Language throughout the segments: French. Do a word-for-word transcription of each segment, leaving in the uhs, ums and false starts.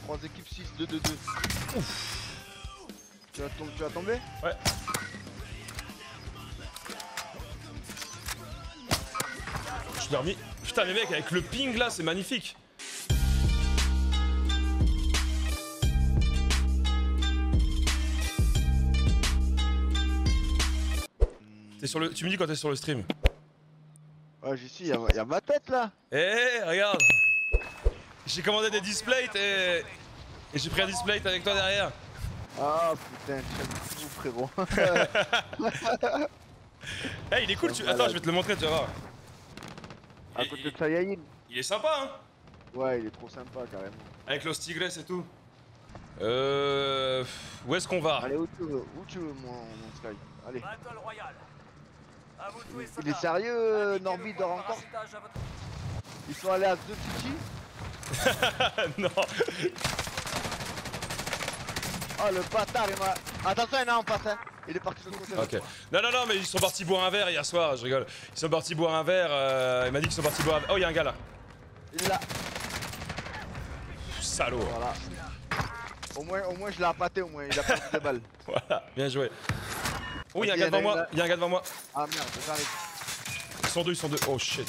trois équipes, six, deux, deux, deux. Ouf. Tu vas, tom tu vas tomber? Ouais. Je t'ai remis. Putain, les mecs, avec le ping là, c'est magnifique. T'es sur le... Tu me dis quand t'es sur le stream. Ouais, j'y suis, y'a y a ma tête là. Eh, hey, regarde. J'ai commandé des displays et... Et j'ai pris un display avec toi derrière. Ah putain, je suis fou frérot. Hey, il est cool, tu... Attends, je vais te le montrer, tu vas voir. À côté de Saiyajin. Il est sympa, hein. Ouais, il est trop sympa carrément. Avec Los Tigres et tout. Euh... Où est-ce qu'on va? Allez, où tu veux, où tu veux mon, mon Sky. Allez. Il, il est sérieux, euh, Norby dort encore? Ils sont allés à deux Titi. Non. Oh le bâtard, il m'a... Attention, il y en a un en passe, hein. Il est parti de l'autre côté. Ok. Non, non, non, mais ils sont partis boire un verre hier soir, je rigole. Ils sont partis boire un verre, euh... il m'a dit qu'ils sont partis boire un verre. Oh, il y a un gars là. Il est là. Salaud. Voilà. Au moins, au moins je l'ai appâté, au moins, il a perdu des balles. Voilà, bien joué. Oh, il y a un gars devant moi, il y a un gars devant moi. Ah merde, j'arrive. Ils sont deux, ils sont deux. Oh shit.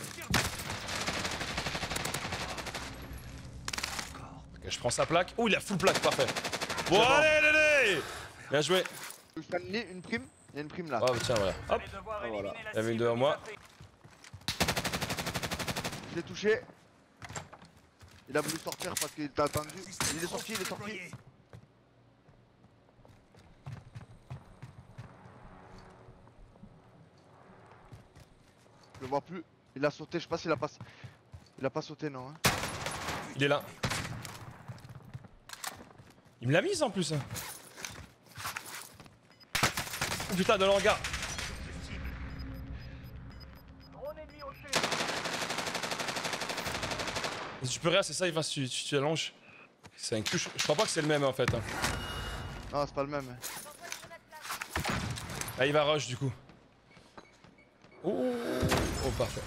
Ok, je prends sa plaque. Oh, il a full plaque, parfait. Bon, allez, allez, allez. Bien joué. Je fais une, une prime. Il y a une prime là. Oh, tiens, voilà. Hop. Ah, voilà. Il y avait une devant moi. Je l'ai touché. Il a voulu sortir parce qu'il t'a attendu. Il est sorti, il est sorti. Je le vois plus. Il a sauté, je sais pas s'il a pas... Il a pas sauté non. Hein. Il est là. Il me l'a mise en plus. Oh putain, de l'hangar. Si tu peux rien, c'est ça, il va si tu, tu allonges. C'est un cul. Je crois pas que c'est le même en fait. Hein. Non, c'est pas le même. Ah, il va rush du coup. Oh, oh parfait.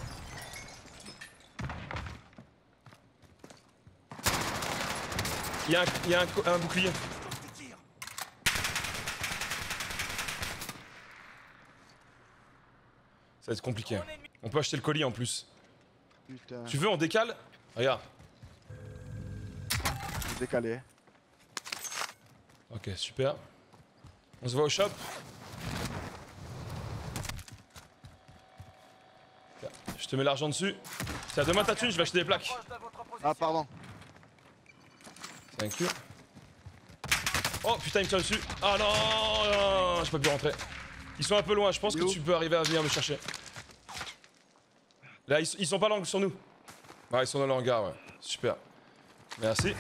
Il y a un, il y a un, un bouclier. Ça va être compliqué. On peut acheter le colis en plus. Putain. Tu veux, on décale? Regarde. J'ai décalé. Ok, super. On se voit au shop. Je te mets l'argent dessus. Tiens, demain ta thune, je vais acheter des plaques. Ah, pardon. C'est un cul. Oh putain, il me tire dessus. Ah non, non, non, j'ai pas pu rentrer. Ils sont un peu loin, je pense que tu peux arriver à venir me chercher. Là, ils, ils sont pas longs sur nous. Ouais, ils sont dans le hangar, ouais. Super. Merci.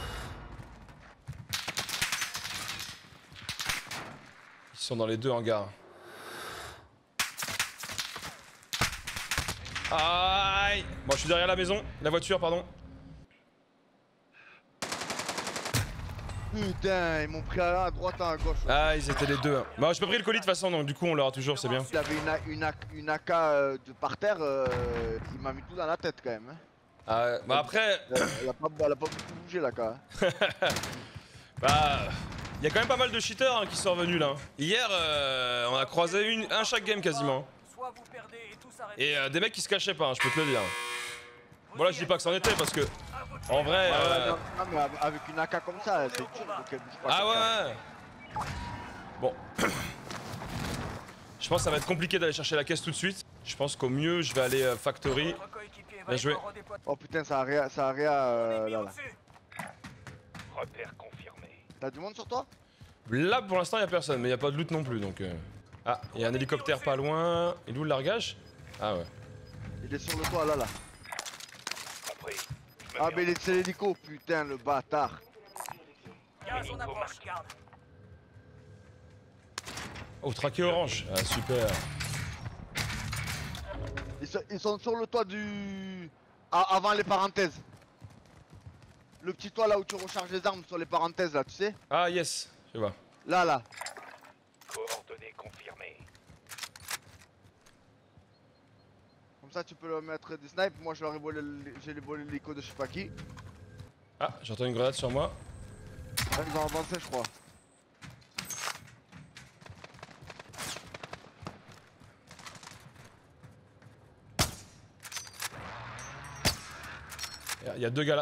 Ils sont dans les deux hangars. Aïe. Bon, je suis derrière la maison, la voiture, pardon. Putain, ils m'ont pris à, à droite, à gauche. Ah, ils étaient les deux. Bah, j'ai pas pris le colis de toute façon, donc du coup, on l'aura toujours, c'est bien. Il avait une, A, une, A, une A K euh, de par terre, euh, il m'a mis tout dans la tête quand même. Hein. Ah, bah après. Elle, elle, a pas, elle a pas beaucoup bougé la K. Hein. Bah. Il y a quand même pas mal de cheaters hein, qui sont revenus là. Hier, euh, on a croisé une, un chaque game quasiment. Et euh, des mecs qui se cachaient pas, hein, je peux te le dire. Bon là je dis pas que c'en était parce que en vrai. Ah, euh... non, non, mais avec une A K comme ça, c'est dur donc elle bouge pas. Ah ouais, ouais. Bon. Je pense que ça va être compliqué d'aller chercher la caisse tout de suite. Je pense qu'au mieux je vais aller euh, factory. Bien joué. Oh putain, ça a réa, ça a réa euh, là là. Repère confirmé. T'as du monde sur toi? Là pour l'instant il y a personne, mais il y a pas de loot non plus donc. Euh... Ah, il y a un hélicoptère pas loin. Il est où le largage? Ah ouais. Il est sur le toit là là. Ah mais c'est l'hélico, putain le bâtard. Oh, traqué orange. Ah super. Ils sont, ils sont sur le toit du... Ah, avant les parenthèses. Le petit toit là où tu recharges les armes sur les parenthèses là, tu sais? Ah yes, je vois. Là là. Coordonnées confirmées. Comme ça tu peux leur mettre des snipes, moi je leur ai volé, j'ai volé l'hélico de je sais pas qui. Ah, j'entends une grenade sur moi. Ouais, ils ont avancé, je crois. Il y a deux gars là.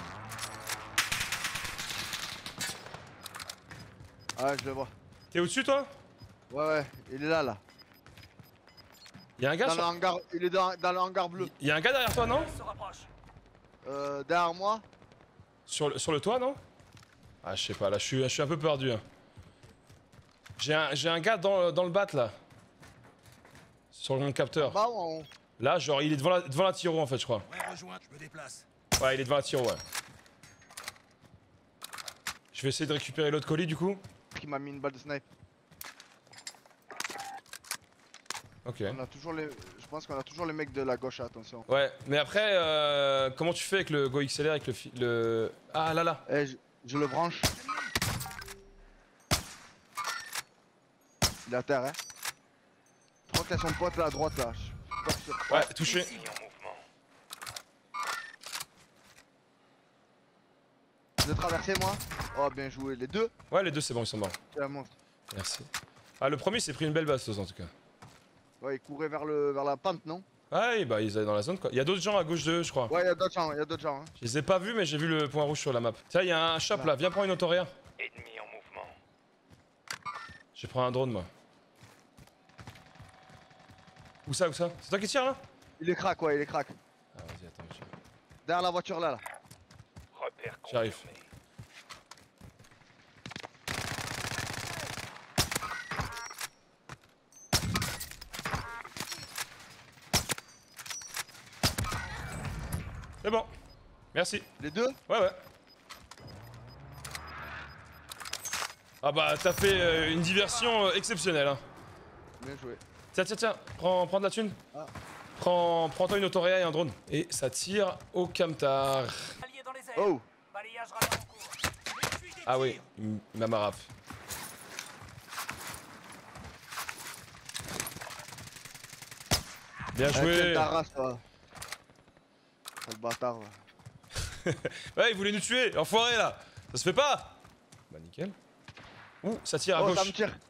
Ouais, je le vois. T'es au-dessus toi? Ouais, ouais, il est là, là. Il y a un gars Dans sur... le hangar, il est dans, dans le hangar bleu. Il y a un gars derrière toi, non? Euh, derrière moi. Sur le, sur le toit, non? Ah, je sais pas, là, je suis, je suis un peu perdu. Hein. J'ai un, j'ai un gars dans, dans le bat, là. Sur mon capteur. Bah, on... Là, genre, il est devant la, devant la tiro, en fait, je crois. Ouais, rejoins, je me déplace. Ouais, il est devant la tiro, ouais. Je vais essayer de récupérer l'autre colis, du coup. qui m'a mis une balle de snipe. Ok. On a toujours les... Je pense qu'on a toujours les mecs de la gauche, attention. Ouais, mais après, euh, comment tu fais avec le Go X L R, avec le... fi- le... Ah, là, là. Eh, je, je le branche. Il est à terre, hein. Je crois qu'il y a son pote là à droite, là. Je suis pas sûr. Ouais, touché. Ici en mouvement. Je l'ai traversé, moi. Oh, bien joué. Les deux. Ouais, les deux, c'est bon, ils sont morts. C'est un monstre. Merci. Ah, le premier s'est pris une belle bastos, en tout cas. Ouais, il courait vers, le... vers la pente, non? Ouais, bah, ils allaient dans la zone, quoi. Il y a d'autres gens à gauche d'eux, je crois. Ouais, il y a d'autres gens, il y a d'autres gens. Hein. Je les ai pas vus, mais j'ai vu le point rouge sur la map. Tiens, il y a un shop là, viens prendre une autoréa. Ennemi en mouvement. Je vais prendre un drone, moi. Où ça, où ça? C'est toi qui tires là? Il est crack, ouais, il est crack. Ah, vas-y, attends, je... Derrière la voiture là, là. Repère J'arrive. confirmé. C'est bon. Merci. Les deux? Ouais, ouais. Ah bah, t'as fait euh, une diversion euh, exceptionnelle, hein. Bien joué. Tiens, tiens, tiens, prends, prends de la thune. Ah. Prends, prends-toi une autoréa et un drone. Et ça tire au camtar. Oh! Ah oui, il m- il m'a marap. Bien Ah, joué. quel ta race, toi. Quel bâtard, va. Ouais, il voulait nous tuer, enfoiré là. Ça se fait pas. Bah nickel. Ouh, ça tire à Oh, ça me gauche. tire.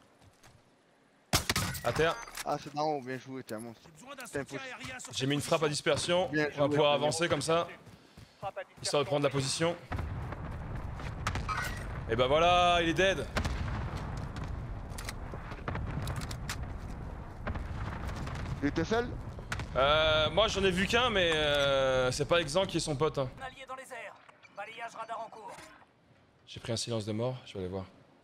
À terre. Ah, c'est d'en haut, bien joué, t'es un monstre. J'ai besoin d'un Putain, soutien faut- aérien sur J'ai mis une frappe à dispersion. Bien On va joué, pouvoir bien avancer comme ça, histoire de prendre la position. Et bah voilà, il est dead. Il était seul? Euh, moi j'en ai vu qu'un, mais euh, c'est pas exempt qui est son pote. Hein. Allié dans les airs. Balayage radar en cours. J'ai pris un silence de mort, je vais aller voir.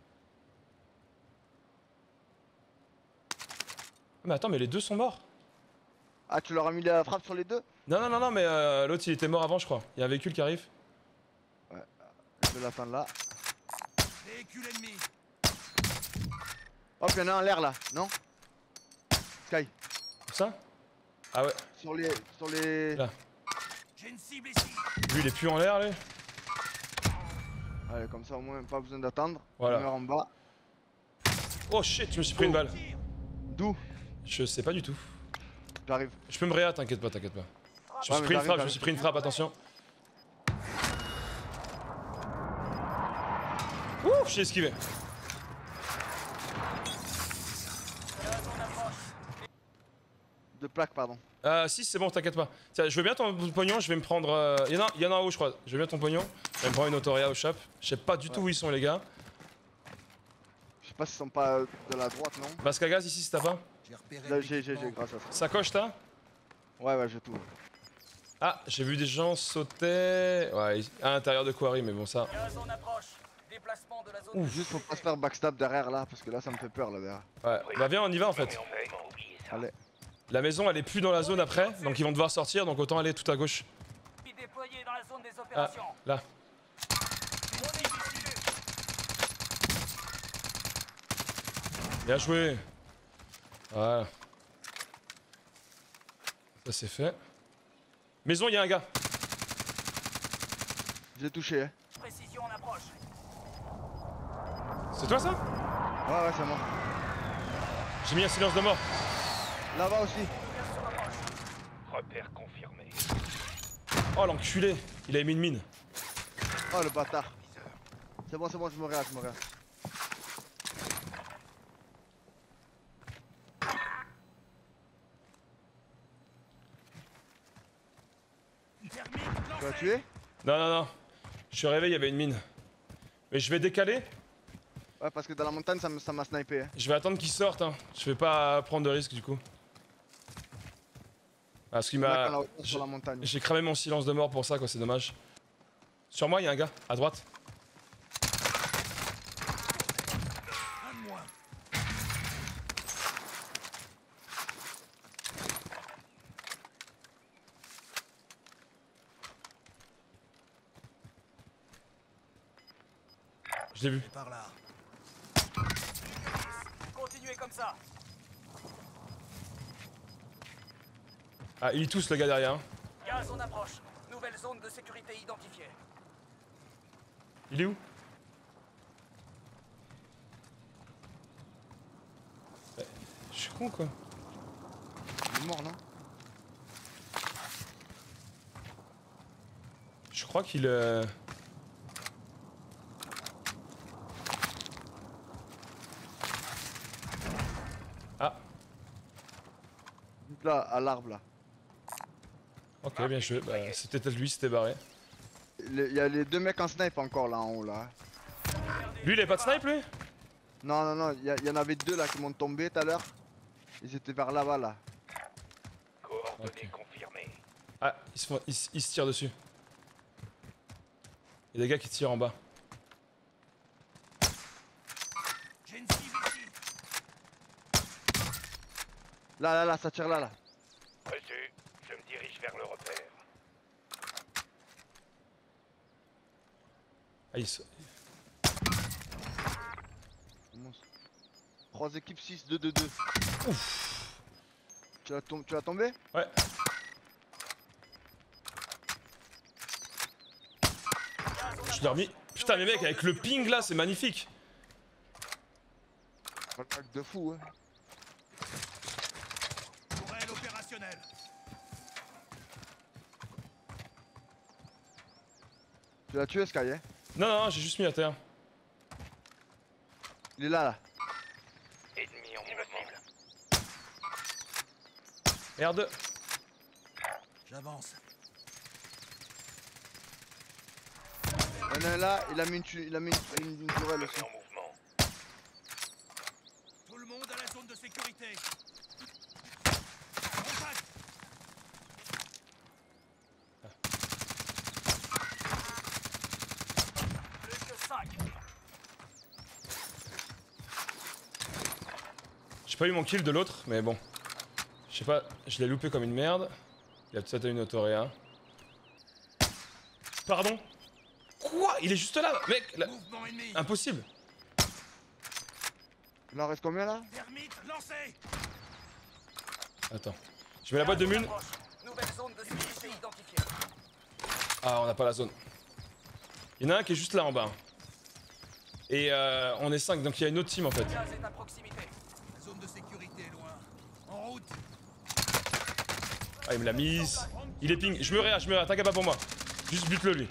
Mais attends, mais les deux sont morts. Ah, tu leur as mis la frappe sur les deux? Non, non, non, non, mais euh, l'autre il était mort avant, je crois. Il y a un véhicule qui arrive. Je vais l'attendre là. véhicule ennemi. Hop, y'en a un en l'air là, non? Sky. Ça? Ah ouais, Sur les. Sur les. Là. J'ai une cible ici. lui il est plus en l'air, lui. Allez, comme ça au moins pas besoin d'attendre. Voilà. Il meurt en bas. Oh shit, je me suis pris une balle. D'où? Je sais pas du tout. J'arrive. Je peux me réa, t'inquiète pas, t'inquiète pas. Je me Ouais, suis mais pris une j'arrive, frappe, je me j'arrive. suis pris une frappe, attention. Ouh, j'ai esquivé. De plaques, pardon. Euh, si, c'est bon, t'inquiète pas. Tiens, je veux bien ton pognon, je vais me prendre. Euh... Il y en a, il y en a en haut, je crois. Je veux bien ton pognon. Je vais me prendre une autoréa au shop. Je sais pas du tout où ils sont, les gars. Je sais pas s'ils sont pas de la droite, non? Masque à gaz ici, si t'as pas. J'ai repéré Là, le j'ai, j'ai, l'équipement. j'ai, grâce à ça. Sacoche, t'as. Ouais, ouais, j'ai tout. Ah, j'ai vu des gens sauter. Ouais, à l'intérieur de Quarry, mais bon, ça. La zone approche. Déplacement de la zone. Ouf. Juste faut pas se faire backstab derrière là, parce que là ça me fait peur là derrière. Ouais, bah viens, on y va en fait. Mais on va oublier ça. Allez. La maison, elle est plus dans la zone après, donc ils vont devoir sortir, donc autant aller tout à gauche. Déployé dans la zone des Ah, opérations. là. Bien joué. Voilà. Ça c'est fait. Maison, il y a un gars. J'ai touché, hein. Précision en approche. C'est toi ça? Ouais, ouais, c'est moi. J'ai mis un silence de mort. Là-bas aussi. Repère confirmé. Oh l'enculé, il a mis une mine. Oh le bâtard. C'est bon, c'est bon, je me réa, je me réa. Thermite Tu l'as lancé. tué? Non, non, non. Je suis arrivé, il y avait une mine. Mais je vais décaler. Ouais, parce que dans la montagne, ça me- ça m'a snipé. Hein. Je vais attendre qu'il sorte. Hein. Je vais pas prendre de risque du coup. Parce qu'il Là, m'a. quand la hauteur sur la montagne. J'ai cramé mon silence de mort pour ça, quoi. C'est dommage. Sur moi, il y a un gars à droite. Un de moins. Je l'ai vu. Et par là. Continuez comme ça. Ah, il est tous le gars derrière. Hein. Gaz en approche. Nouvelle zone de sécurité identifiée. Il est où? Ouais, je suis con quoi. Il est mort, non? Je crois qu'il. Euh... Ah, Donc là, à l'arbre là. ok, bien joué. Bah, c'était peut-être lui, c'était barré. Il y a les deux mecs en snipe encore là en haut là. Lui, il avait pas de snipe lui? Non, non, non, il y, y en avait deux là qui m'ont tombé tout à l'heure. Ils étaient vers là-bas là. Coordonnées Ok. confirmées. Ah, ils se, font, ils, se- ils se tirent dessus. Il y a des gars qui tirent en bas. J'ai une cible ici. Là, là, là, ça tire là, là. Reçu. Je me dirige vers le repère. Ah, ils se... Trois équipes, six, deux, deux, deux. Ouf. Tu l'as tom tu l'as tombé? Ouais. Je l'ai remis. Putain, les mecs, avec le ping là, c'est magnifique. Un pack de fou, hein. Tourelle opérationnelle. Tu l'as tué, Sky, hein? Non, non, j'ai juste mis à terre. Il est là, là. Ennemi en mouvement. Merde. J'avance. Il y en a un là, il a mis une, tu- il a mis une, une, une tourelle aussi. En mouvement. Tout le monde à la zone de sécurité. Contact. Plus que cinq. J'ai pas eu mon kill de l'autre, mais bon. Je sais pas, je l'ai loupé comme une merde. Il a peut-être une autoréa. Pardon? Quoi? Il est juste là, mec là- Mouvement ennemi. Impossible. Il en reste combien là? Thermite lancé. Attends. Je mets la boîte de mun. Approche. Nouvelle zone de sécurité identifiée. Ah, on n'a pas la zone. Il y en a un qui est juste là en bas. Et euh, on est cinq, donc il y a une autre team en fait. Gaz est à proximité. La zone de sécurité est loin. En route. Ah, il me l'a mise. Il est ping. Je me réa, je me réa, t'inquiète pas pour moi. Juste bute-le lui.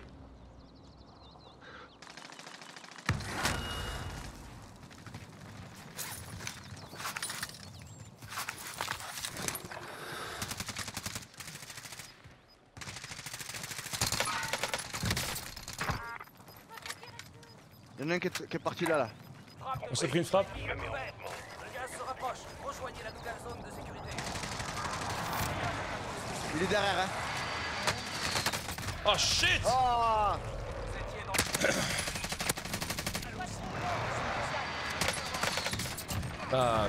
Il y en a un qui est, qui est parti là, là. Frappe de On s'est pris une frappe. Couvert. Le gaz se rapproche. Rejoignez la nouvelle zone de sécurité. Il est derrière, hein. Oh shit! Oh! Vous étiez dans Ah,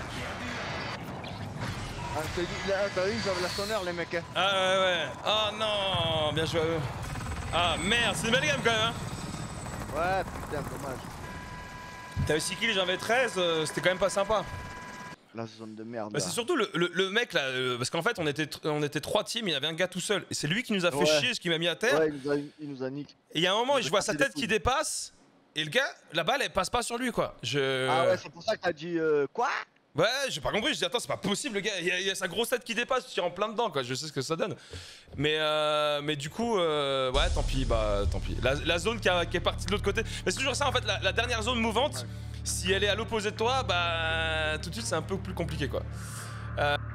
Ah, je t'ai dit, là, t'as vu, ils avaient la sonneur, les mecs, hein. ah ouais, ouais. Oh non! Bien joué à eux. Ah merde, c'est une belle game quand même, hein! Ouais, putain, dommage. T'avais six kills, j'en avais treize, euh, c'était quand même pas sympa. La zone de merde. Bah, là. c'est surtout le, le, le mec là, euh, parce qu'en fait on était, tr- on était trois teams, il y avait un gars tout seul. Et c'est lui qui nous a fait Ouais. chier, ce qui m'a mis à terre. Ouais, il nous a, il nous a niqué. Et il y a un moment, Il je nous a vois sa cassé les tête qui couilles. dépasse. Et le gars, la balle elle passe pas sur lui quoi. Je. Ah ouais, c'est pour ça que t'as dit euh, quoi? Ouais, j'ai pas compris, je dis attends c'est pas possible le gars, il y, a, il y a sa grosse tête qui dépasse, tu tires en plein dedans quoi, je sais ce que ça donne. Mais euh, mais du coup, euh, ouais tant pis, bah tant pis. La, la zone qui, a, qui est partie de l'autre côté, mais c'est toujours ça en fait, la, la dernière zone mouvante, si elle est à l'opposé de toi, bah tout de suite c'est un peu plus compliqué quoi. Euh,